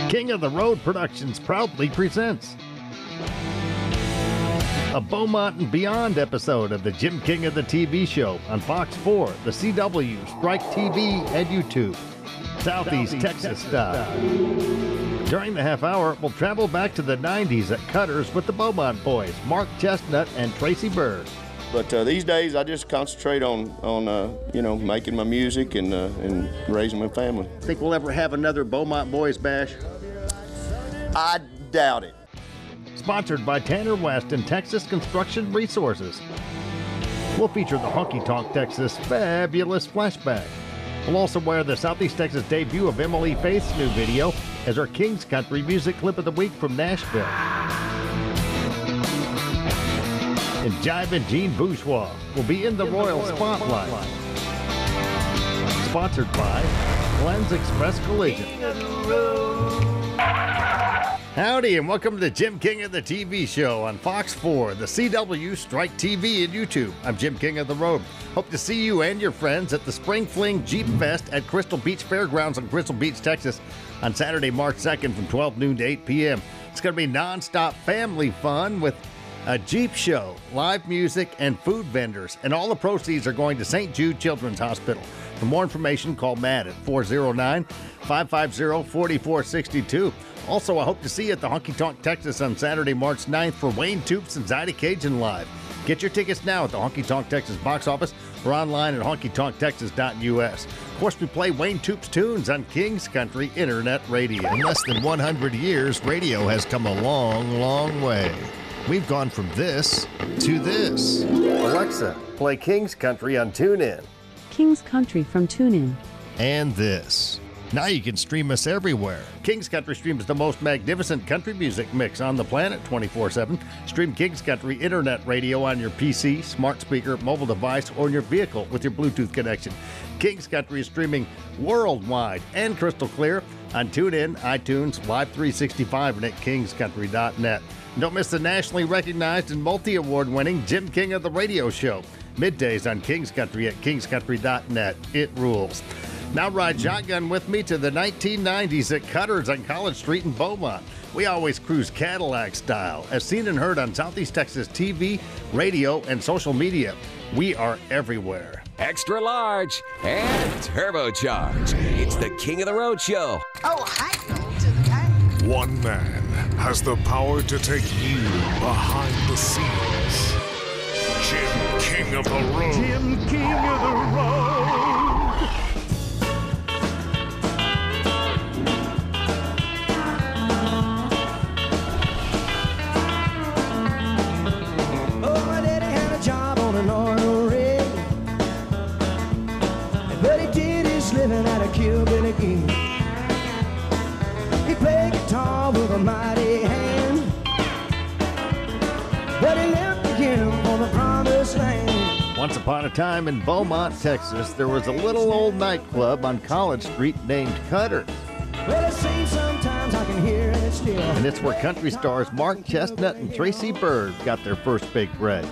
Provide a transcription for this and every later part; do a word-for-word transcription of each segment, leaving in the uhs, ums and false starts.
King of the Road Productions proudly presents a Beaumont and Beyond episode of the Jim King of the T V show on Fox four, the C W, Strike T V, and YouTube, Southeast, Southeast Texas, Texas style. During the half hour, we'll travel back to the nineties at Cutter's with the Beaumont boys, Mark Chestnut and Tracy Bird. But uh, these days, I just concentrate on, on uh, you know, making my music and, uh, and raising my family. Think we'll ever have another Beaumont Boys Bash? I doubt it. Sponsored by Tanner West and Texas Construction Resources. We'll feature the Honky Tonk Texas Fabulous Flashback. We'll also wear the Southeast Texas debut of Emily Faith's new video as our King's Country Music Clip of the Week from Nashville. And Jive and Gene Bourgeois will be in the, in Royal, the Royal Spotlight. Spotlight. Sponsored by Glenn's Express Collision. Howdy, and welcome to the Jim King of the T V show on Fox four, the C W, Strike T V, and YouTube. I'm Jim King of the Road. Hope to see you and your friends at the Spring Fling Jeep Fest at Crystal Beach Fairgrounds in Crystal Beach, Texas on Saturday, March second from twelve noon to eight p m It's going to be nonstop family fun with a Jeep show, live music, and food vendors. And all the proceeds are going to Saint Jude Children's Hospital. For more information, call Matt at four oh nine, five five zero, four four six two. Also, I hope to see you at the Honky Tonk Texas on Saturday, March ninth for Wayne Toops and Zyda Cajun Live. Get your tickets now at the Honky Tonk Texas box office or online at honky tonk texas dot u s. Of course, we play Wayne Toops tunes on King's Country Internet Radio. In less than one hundred years, radio has come a long, long way. We've gone from this to this. Alexa, play King's Country on TuneIn. King's Country from TuneIn. And this. Now you can stream us everywhere. King's Country streams the most magnificent country music mix on the planet twenty-four seven. Stream King's Country Internet Radio on your P C, smart speaker, mobile device, or in your vehicle with your Bluetooth connection. King's Country is streaming worldwide and crystal clear on TuneIn, iTunes, Live three sixty-five, and at kings country dot net. Don't miss the nationally recognized and multi-award winning Jim King of the Radio Show. Middays on King's Country at kings country dot net. It rules. Now ride shotgun with me to the nineteen nineties at Cutter's on College Street in Beaumont. We always cruise Cadillac style, as seen and heard on Southeast Texas T V, radio, and social media. We are everywhere. Extra large and turbocharged. It's the King of the Road Show. Oh, hi, to the back. One man has the power to take you behind the scenes. Jim King of the Road. Jim King of the Road. Oh, my daddy had a job on an oil rig, but he did his living at a Cuban gig. He played guitar with a mighty hand, but he left again for the promised land. Once upon a time in Beaumont, Texas, there was a little old nightclub on College Street named Cutter's. Well, it seems sometimes I can hear it still. And it's where country stars Mark Chestnut and Tracy Bird got their first big breaks.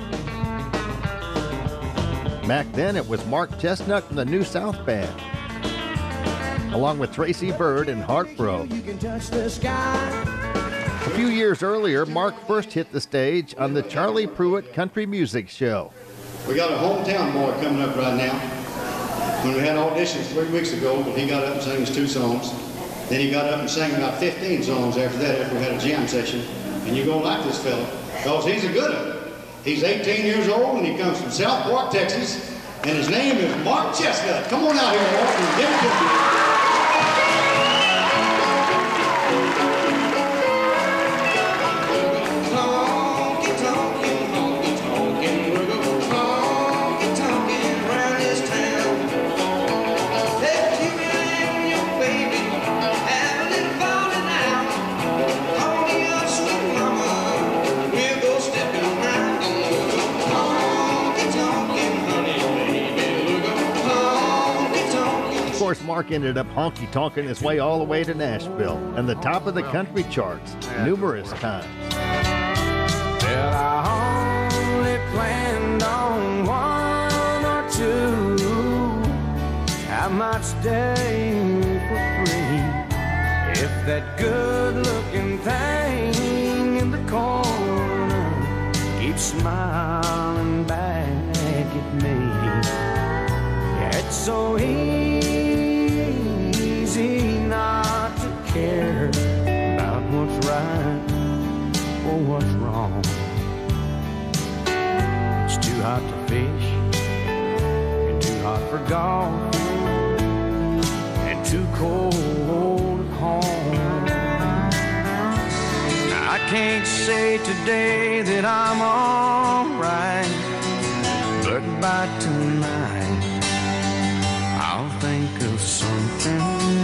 Back then, it was Mark Chestnut and the New South Band, along with Tracy Bird and Heartbroke. You can touch the sky. A few years earlier, Mark first hit the stage on the Charlie Pruitt Country Music Show. We got a hometown boy coming up right now. When we had auditions three weeks ago, he got up and sang his two songs. Then he got up and sang about fifteen songs after that, after we had a jam session. And you're gonna like this fella, because he's a good one. He's eighteen years old and he comes from South Park, Texas, and his name is Mark Chestnut. Come on out here, Mark, and give it to me. Of course, Mark ended up honky-tonking his way all the way to Nashville and the top of the country charts numerous times. Well, I only planned on one or two. I might stay for free If that good-looking thing in the corner keeps smiling back at me, yeah, it's so easy not to care about what's right or what's wrong. It's too hot to fish and too hot for golf and too cold at home. I can't say today that I'm alright, but by tonight I'll think of something.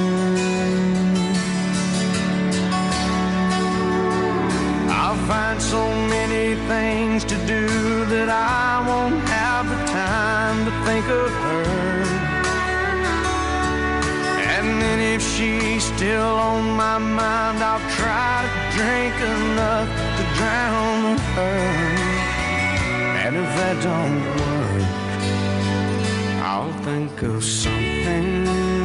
I'll find so many things to do that I won't have the time to think of her. And then if she's still on my mind, I'll try to drink enough to drown her. And if that don't work, I'll think of something.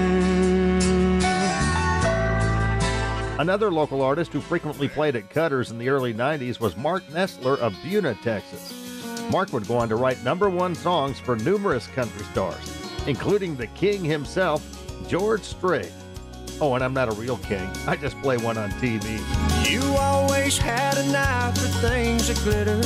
Another local artist who frequently played at Cutter's in the early nineties was Mark Nestler of Beaumont, Texas. Mark would go on to write number one songs for numerous country stars, including the king himself, George Strait. Oh, and I'm not a real king. I just play one on T V. You always had an eye for things that glitter.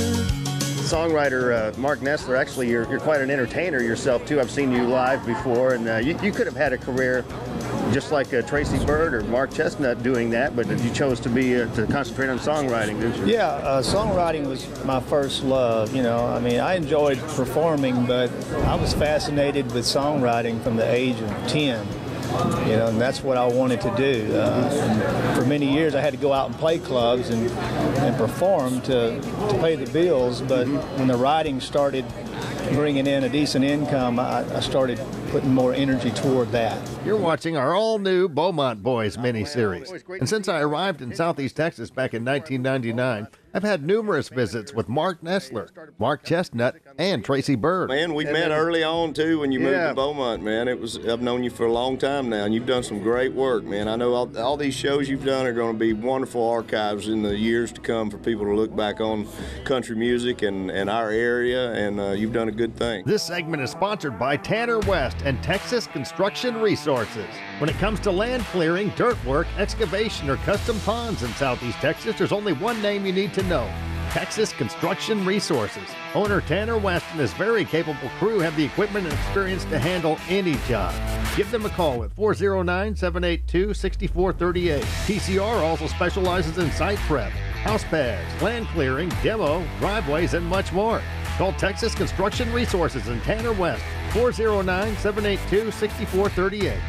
Songwriter uh, Mark Nestler, actually, you're, you're quite an entertainer yourself, too. I've seen you live before, and uh, you, you could have had a career just like uh, Tracy Byrd or Mark Chestnut doing that, but you chose to be uh, to concentrate on songwriting, didn't you? Yeah, uh, songwriting was my first love, you know. I mean, I enjoyed performing, but I was fascinated with songwriting from the age of ten. You know, and that's what I wanted to do. Uh, for many years, I had to go out and play clubs and, and perform to, to pay the bills, but when the writing started bringing in a decent income, I, I started putting more energy toward that. You're watching our all-new Beaumont Boys miniseries. And since I arrived in Southeast Texas back in nineteen ninety-nine, I've had numerous visits with Mark Nestler, Mark Chestnut, and Tracy Byrd. Man, we met early on, too, when you moved Yeah. to Beaumont, man. It was I've known you for a long time now, and you've done some great work, man. I know all, all these shows you've done are going to be wonderful archives in the years to come for people to look back on country music and, and our area, and uh, you've done a good thing. This segment is sponsored by Tanner West and Texas Construction Resources. When it comes to land clearing, dirt work, excavation, or custom ponds in Southeast Texas, there's only one name you need to know: Texas Construction Resources. Owner Tanner West and his very capable crew have the equipment and experience to handle any job. Give them a call at four oh nine, seven eight two, six four three eight. T C R also specializes in site prep, house pads, land clearing, demo, driveways, and much more. Call Texas Construction Resources in Tanner West, four oh nine, seven eight two, six four three eight.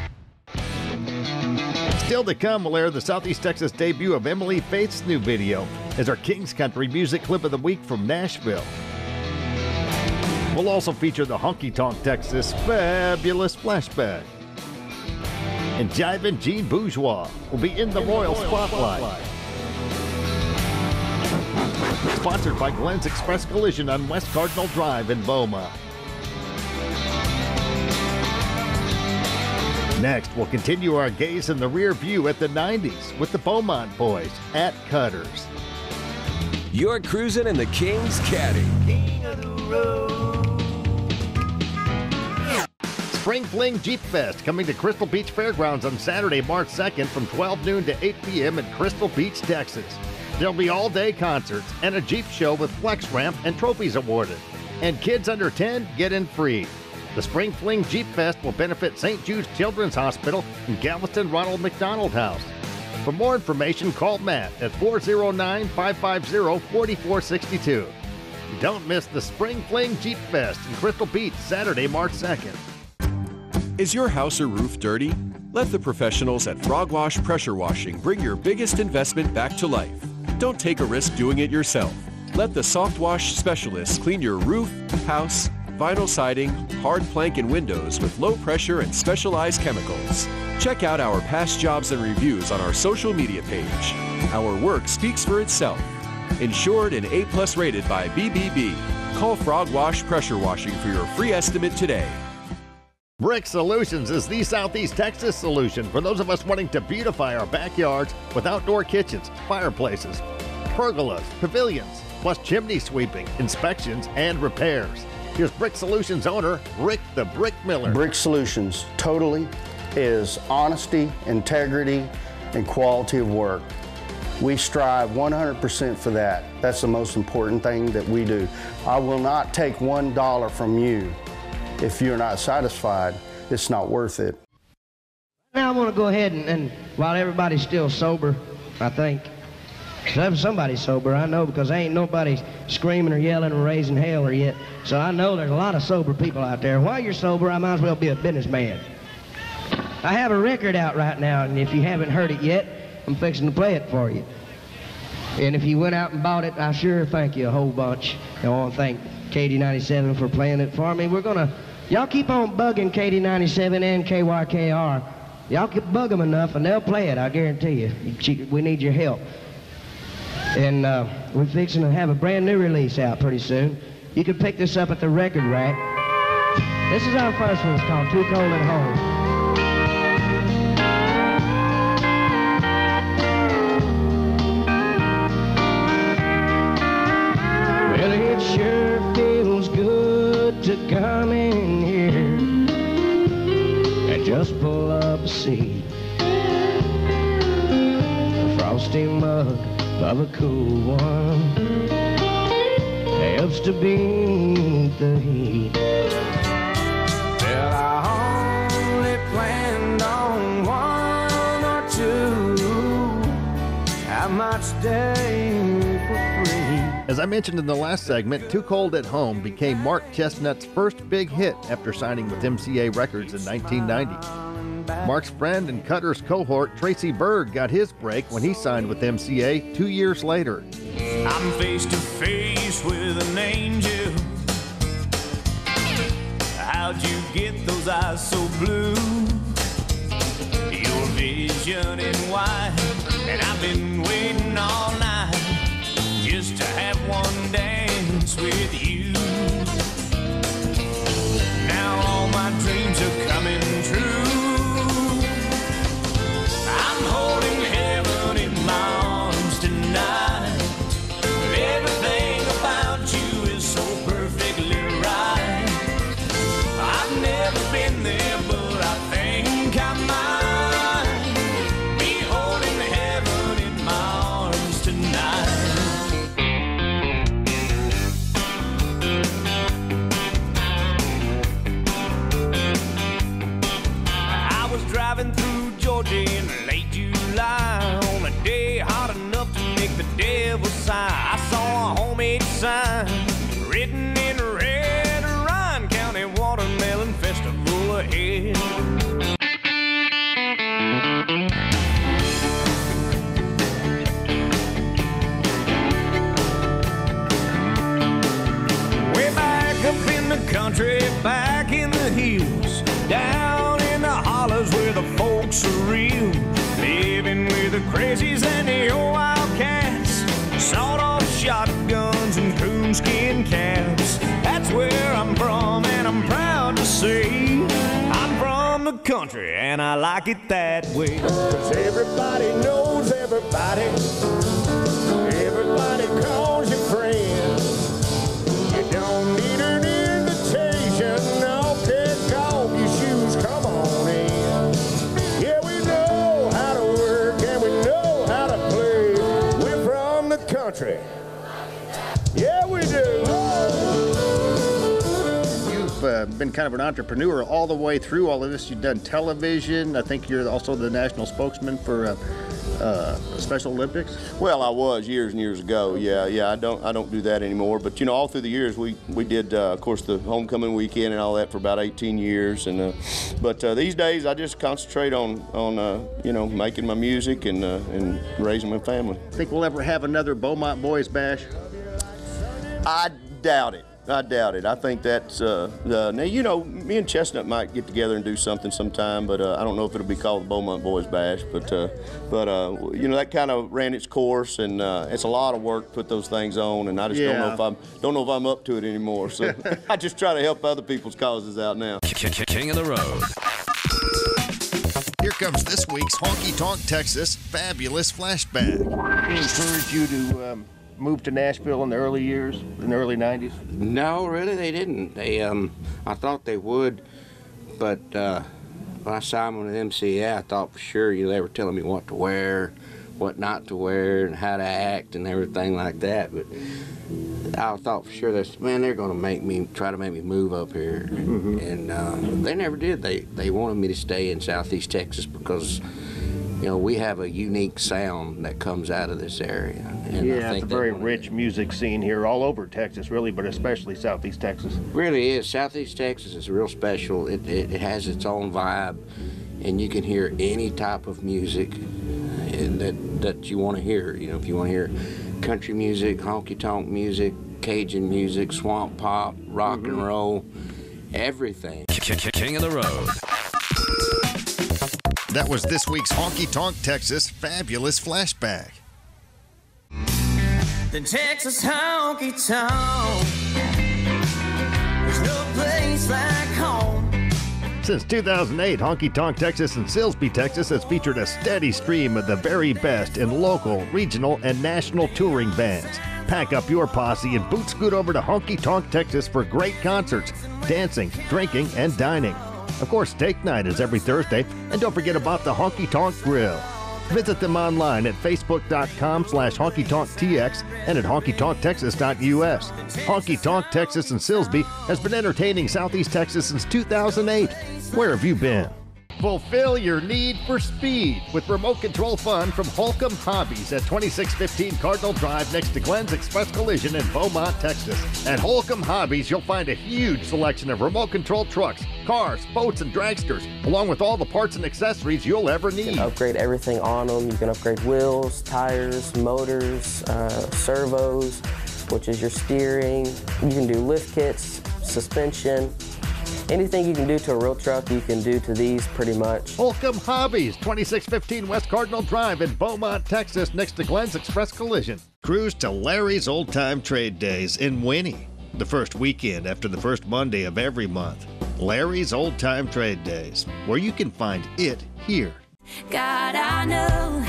Still to come, we'll air the Southeast Texas debut of Emily Faith's new video as our King's Country Music Clip of the Week from Nashville. We'll also feature the Honky Tonk Texas Fabulous Flashback. And Jivin' Gene Bourgeois will be in the Royal Spotlight. Sponsored by Glenn's Express Collision on West Cardinal Drive in Beaumont. Next, we'll continue our gaze in the rear view at the nineties with the Beaumont Boys at Cutter's. You're cruising in the King's Caddy. King of the road. Spring Fling Jeep Fest coming to Crystal Beach Fairgrounds on Saturday, March second from twelve noon to eight p.m. in Crystal Beach, Texas. There'll be all-day concerts and a Jeep show with flex ramp and trophies awarded. And kids under ten get in free. The Spring Fling Jeep Fest will benefit Saint Jude's Children's Hospital and Galveston Ronald McDonald House. For more information, call Matt at four oh nine, five five zero, four four six two. Don't miss the Spring Fling Jeep Fest in Crystal Beach, Saturday, March second. Is your house or roof dirty? Let the professionals at Frog Wash Pressure Washing bring your biggest investment back to life. Don't take a risk doing it yourself. Let the Soft Wash specialists clean your roof, house, vinyl siding, hard plank, and windows with low pressure and specialized chemicals. Check out our past jobs and reviews on our social media page. Our work speaks for itself. Insured and A plus rated by B B B. Call Frog Wash Pressure Washing for your free estimate today. Brick Solutions is the Southeast Texas solution for those of us wanting to beautify our backyards with outdoor kitchens, fireplaces, pergolas, pavilions, plus chimney sweeping, inspections, and repairs. Here's Brick Solutions owner, Rick the Brick Miller. Brick Solutions totally is honesty, integrity, and quality of work. We strive one hundred percent for that. That's the most important thing that we do. I will not take one dollar from you. If you're not satisfied, it's not worth it. Now I want to go ahead and, and while everybody's still sober, I think, if somebody's sober, I know, because ain't nobody screaming or yelling or raising hell yet. So I know there's a lot of sober people out there. While you're sober, I might as well be a businessman. I have a record out right now, and if you haven't heard it yet, I'm fixing to play it for you. And if you went out and bought it, I sure thank you a whole bunch. I want to thank K D ninety-seven for playing it for me. We're going to, y'all keep on bugging K D ninety-seven and K Y K R. Y'all can bug them enough, and they'll play it, I guarantee you. We need your help. And uh, we're fixing to have a brand new release out pretty soon. You can pick this up at the record rack. This is our first one. It's called Too Cold at Home. Well, it sure feels good to come in here and just pull up a seat. A frosty mug of a cool one helps to beat the heat. Well, I only planned on one or two. I might stay for free. As I mentioned in the last segment, Too Cold at Home became Mark Chestnut's first big hit after signing with M C A Records in nineteen ninety. Mark's friend and Cutter's cohort, Tracy Byrd, got his break when he signed with M C A two years later. I'm face to face with an angel. How'd you get those eyes so blue? Your vision in white, and I've been waiting all night just to have one dance with you. Now all my dreams are coming true. I'm holding heaven in my arms tonight. Everything about you is so perfectly right. I've never been there, but I think I might be holding heaven in my arms tonight. I was driving through Georgia in late July on a day hot enough to make the devil sigh. I saw a homemade sign written in red, Ryan County Watermelon Festival ahead. Way back up in the country, back in the hills, down in the hollers where the folks are real, living with the crazies and the old wildcats, sawed-off shotguns and coonskin caps. That's where I'm from, and I'm proud to say I'm from the country, and I like it that way. 'Cause everybody knows everybody. Everybody calls you friend. You don't need an invitation. No, kick off your shoes, come on in. Yeah, we know how to work and we know how to play. We're from the country. Yeah, we do. You've uh, been kind of an entrepreneur all the way through all of this. You've done television. I think you're also the national spokesman for uh, uh, Special Olympics. Well, I was years and years ago. Yeah, yeah. I don't, I don't do that anymore. But you know, all through the years, we we did, uh, of course, the homecoming weekend and all that for about eighteen years. And uh, but uh, these days, I just concentrate on on uh, you know, making my music and uh, and raising my family. Think we'll ever have another Beaumont Boys Bash? I doubt it. I doubt it. I think that's uh, uh, now. You know, me and Chestnut might get together and do something sometime, but uh, I don't know if it'll be called the Beaumont Boys Bash. But uh, but uh, you know, that kind of ran its course, and uh, it's a lot of work to put those things on, and I just Yeah. don't know if I'm don't know if I'm up to it anymore. So I just try to help other people's causes out now. King of the Road. Here comes this week's Honky Tonk Texas Fabulous Flashback. They encouraged you to um, move to Nashville in the early years, in the early nineties? No, really, they didn't. They, um, I thought they would, but uh, when I signed with M C A, I thought for sure you know, they were telling me what to wear, what not to wear, and how to act and everything like that. But I thought for sure that man, they're going to make me try to make me move up here, mm-hmm. and uh, they never did. They they wanted me to stay in Southeast Texas because. You know, we have a unique sound that comes out of this area. And yeah, I think it's a very rich music scene here all over Texas, really, but especially Southeast Texas. Really is. Southeast Texas is real special. It, it, it has its own vibe, and you can hear any type of music that, that you want to hear. You know, if you want to hear country music, honky-tonk music, Cajun music, swamp pop, rock mm-hmm. and roll, everything. King of the Road. That was this week's Honky Tonk Texas Fabulous Flashback. The Texas honky tonk. There's no place like home. Since two thousand eight, Honky Tonk Texas in Silsbee, Texas has featured a steady stream of the very best in local, regional, and national touring bands. Pack up your posse and boot scoot over to Honky Tonk Texas for great concerts, dancing, drinking, and dining. Of course, steak night is every Thursday, and don't forget about the Honky Tonk Grill. Visit them online at facebook.com slash honkytonktx and at honkytonktexas.us. Honky Tonk Texas in Silsbee has been entertaining Southeast Texas since two thousand eight. Where have you been? Fulfill your need for speed with remote control fun from Holcomb Hobbies at twenty-six fifteen Cardinal Drive next to Glenn's Express Collision in Beaumont, Texas. At Holcomb Hobbies, you'll find a huge selection of remote control trucks, cars, boats, and dragsters, along with all the parts and accessories you'll ever need. You can upgrade everything on them. You can upgrade wheels, tires, motors, uh, servos, which is your steering. You can do lift kits, suspension. Anything you can do to a real truck, you can do to these pretty much. Holcomb Hobbies, twenty-six fifteen West Cardinal Drive in Beaumont, Texas, next to Glenn's Express Collision. Cruise to Larry's Old Time Trade Days in Winnie, the first weekend after the first Monday of every month. Larry's Old Time Trade Days, where you can find it here. God, I know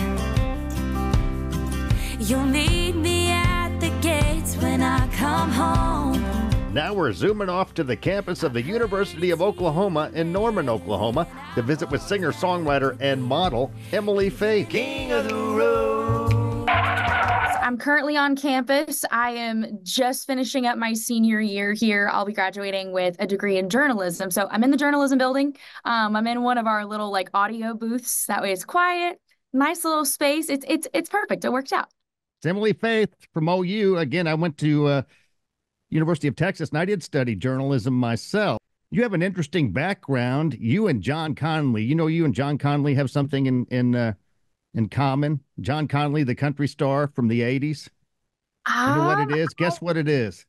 you'll meet me at the gates when I come home. Now we're zooming off to the campus of the University of Oklahoma in Norman, Oklahoma, to visit with singer-songwriter and model Emily Faith. King of the Road. I'm currently on campus. I am just finishing up my senior year here. I'll be graduating with a degree in journalism. So I'm in the journalism building. Um, I'm in one of our little like audio booths. That way it's quiet, nice little space. It's it's it's perfect. It worked out. It's Emily Faith from O U. Again, I went to uh, University of Texas, and I did study journalism myself. You have an interesting background. You and John Conley, you know, you and John Conley have something in in uh, in common. John Conley, the country star from the eighties. You know what it is? Guess what it is?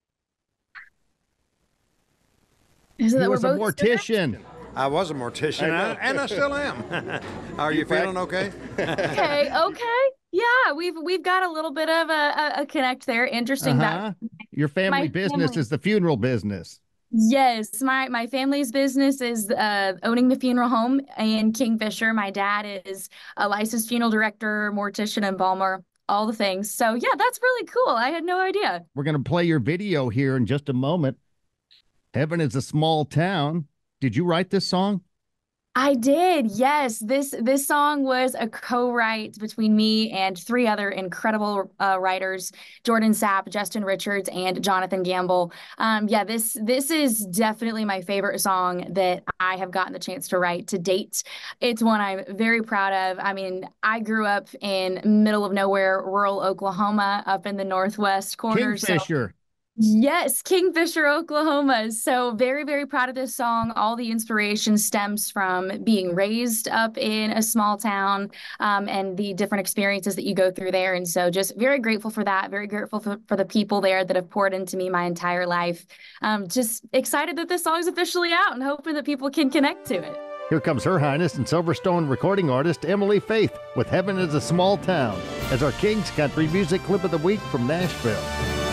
Is it he that was a we're both mortician. I was a mortician, I and I still am. Are you, you feeling okay? Okay, okay. Yeah, we've we've got a little bit of a, a, a connect there. Interesting. Uh-huh. That your family my business family. is the funeral business. Yes, my my family's business is uh, owning the funeral home in Kingfisher. My dad is a licensed funeral director, mortician, embalmer, all the things. So yeah, that's really cool. I had no idea. We're going to play your video here in just a moment. Heaven is a Small Town. Did you write this song? I did. Yes. This this song was a co-write between me and three other incredible uh, writers, Jordan Sapp, Justin Richards, and Jonathan Gamble. Um, yeah, this this is definitely my favorite song that I have gotten the chance to write to date. It's one I'm very proud of. I mean, I grew up in middle of nowhere, rural Oklahoma, up in the northwest corner. Kingfisher. Yes, Kingfisher, Oklahoma. So very, very proud of this song. All the inspiration stems from being raised up in a small town um, and the different experiences that you go through there. And so just very grateful for that. Very grateful for, for the people there that have poured into me my entire life. Um, just excited that this song is officially out and hoping that people can connect to it. Here comes Her Highness and Silverstone recording artist Emily Faith with Heaven is a Small Town as our King's Country music clip of the week from Nashville.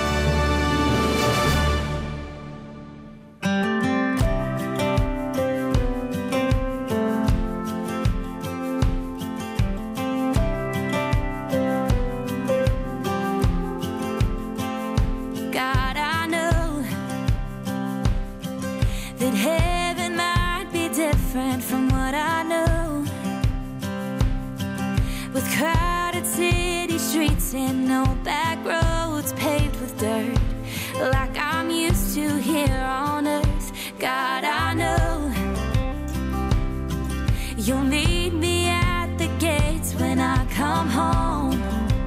And no back roads paved with dirt, like I'm used to here on earth. God, I know you'll meet me at the gates when I come home.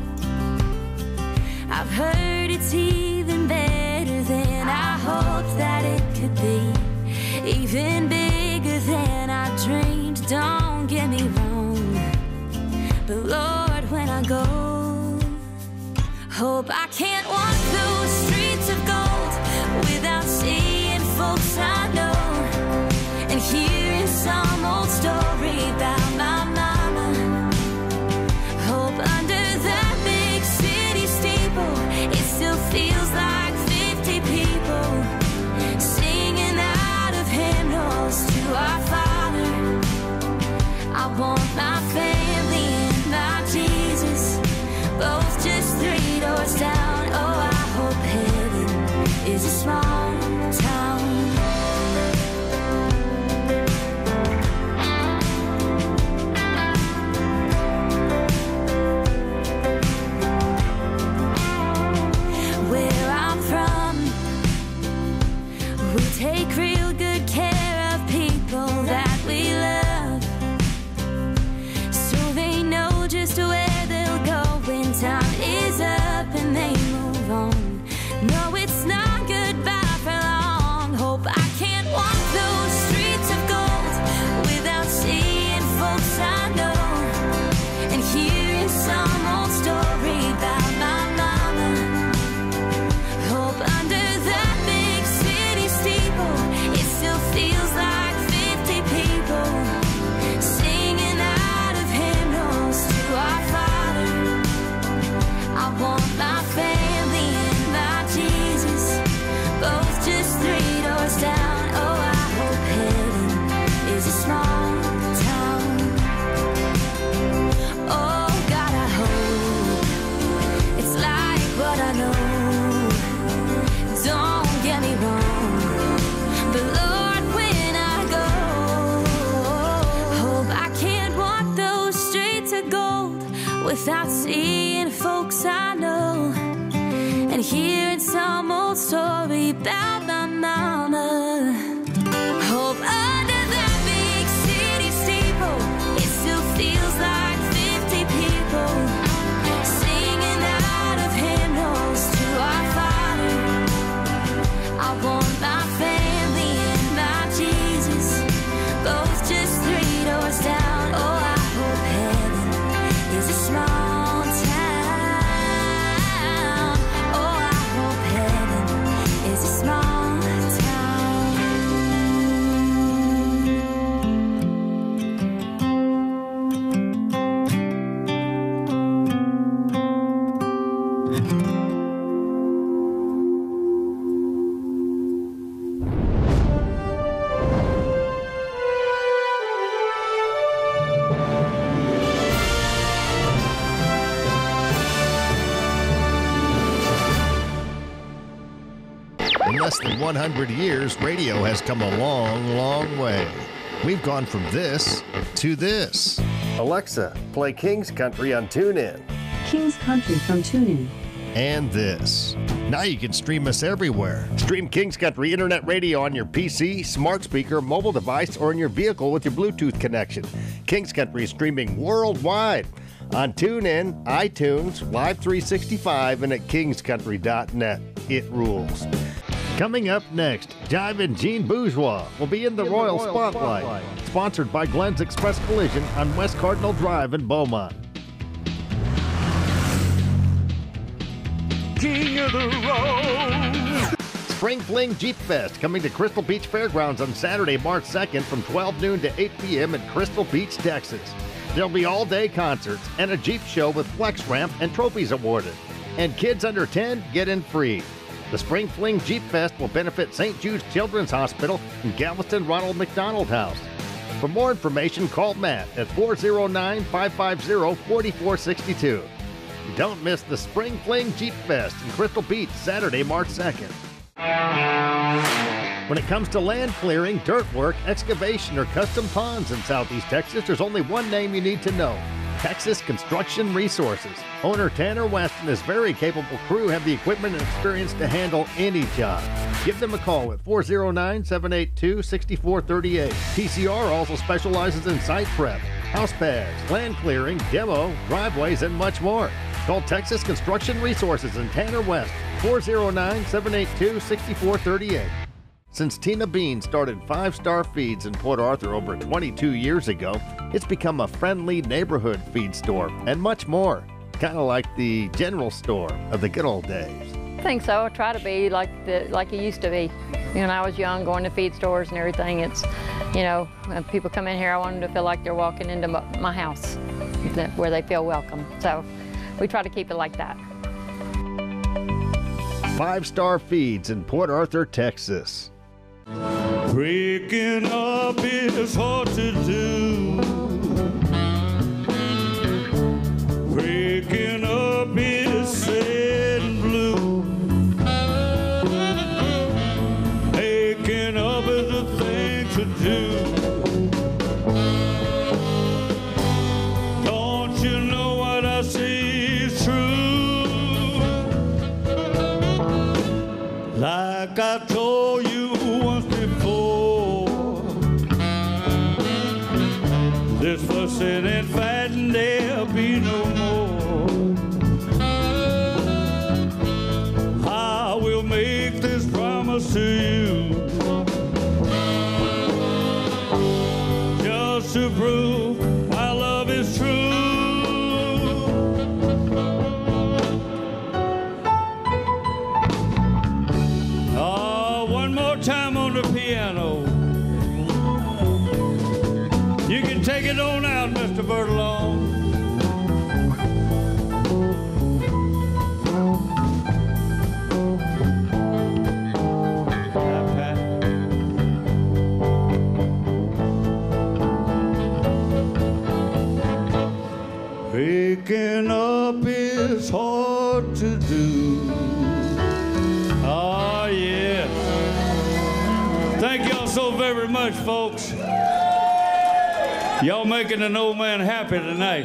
I've heard it's even better than I hoped that it could be, even bigger than I dreamed. Don't get me wrong, but Lord, when I go, hope I can't walk those streets of gold without seeing folks I know and hearing some old story about my mama. Hope under that big city steeple it still feels like fifty people singing out of hymnals to our Father. I want my family and my Jesus, both just three doors down. Oh, I hope heaven is a small town. Where I'm from, we take real good care of people that we love, so they know just where they'll go when time is up and they move on. No, it's not goodbye for long. Hope I can't walk those streets of gold without seeing folks I know and hearing some old story about my mama. Hope under that big city steeple it still feels like fifty people singing out of hymnals to our Father. I want my family and my Jesus, both just three doors down. Oh, I hope heaven is a small town. Oh, God, I hope it's like what I know. Don't get me wrong, but Lord, when I go, hope I can't walk those streets of gold without seeing folks I know and hearing some old story about my mama. Hope under that big city steeple it still feels like fifty people singing out of hymnals to our Father. I want my family and my Jesus, both just three doors down. Oh, I hope heaven is a small town. Oh, I hope heaven is a small town. In less than one hundred years, radio has come a long, long way. We've gone from this to this. Alexa, play King's Country on TuneIn. King's Country from TuneIn. And this. Now you can stream us everywhere. Stream King's Country Internet Radio on your P C, smart speaker, mobile device, or in your vehicle with your Bluetooth connection. King's Country is streaming worldwide. On TuneIn, iTunes, Live three sixty-five, and at kings country dot net. It rules. Coming up next, Jive and Gene Bourgeois will be in the, in Royal, the Royal Spotlight, Spotlight, sponsored by Glenn's Express Collision on West Cardinal Drive in Beaumont. King of the road. Spring Fling Jeep Fest coming to Crystal Beach Fairgrounds on Saturday, March second from twelve noon to eight p.m. in Crystal Beach, Texas. There'll be all-day concerts and a Jeep show with flex ramp and trophies awarded. And kids under ten get in free. The Spring Fling Jeep Fest will benefit Saint Jude's Children's Hospital and Galveston Ronald McDonald House. For more information, call Matt at four oh nine, five five oh, four four six two. Don't miss the Spring Fling Jeep Fest in Crystal Beach, Saturday, March second. When it comes to land clearing, dirt work, excavation, or custom ponds in Southeast Texas, there's only one name you need to know: Texas Construction Resources. Owner Tanner West and his very capable crew have the equipment and experience to handle any job. Give them a call at four oh nine, seven eight two, six four three eight. T C R also specializes in site prep, house pads, land clearing, demo, driveways, and much more. Call Texas Construction Resources in Tanner West, four oh nine, seven eight two, six four three eight. Since Tina Bean started Five Star Feeds in Port Arthur over twenty-two years ago, it's become a friendly neighborhood feed store and much more. Kind of like the general store of the good old days. I think so. I try to be like the like it used to be. When I was young, going to feed stores and everything, it's, you know, when people come in here, I want them to feel like they're walking into my house, where they feel welcome. So we try to keep it like that. Five Star Feeds in Port Arthur, Texas. Breaking up is hard to do. Breaking up is sad and blue. Making up is a thing to do. Don't you know what I see is true? Like I told you once before, this fussing and fighting there'll be no more. I will make this promise to you, just to prove my love is true. Oh, one more time on the piano. You can take it on out, Mister Bertolone. Waking up is hard to do. Oh, yes. Thank y'all so very much, folks. Y'all making an old man happy tonight.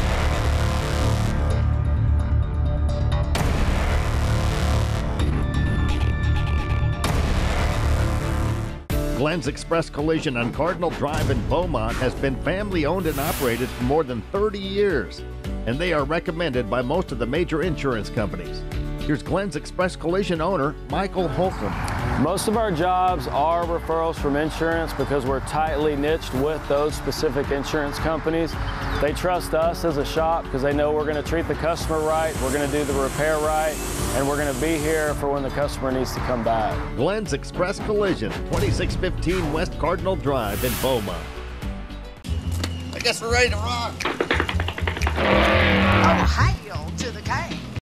Glenn's Express Collision on Cardinal Drive in Beaumont has been family owned and operated for more than thirty years, and they are recommended by most of the major insurance companies. Here's Glenn's Express Collision owner, Michael Holcomb. Most of our jobs are referrals from insurance because we're tightly niched with those specific insurance companies. They trust us as a shop because they know we're going to treat the customer right, we're going to do the repair right, and we're going to be here for when the customer needs to come back. Glenn's Express Collision, twenty-six fifteen West Cardinal Drive in Beaumont. I guess we're ready to rock. Oh, hail to the king.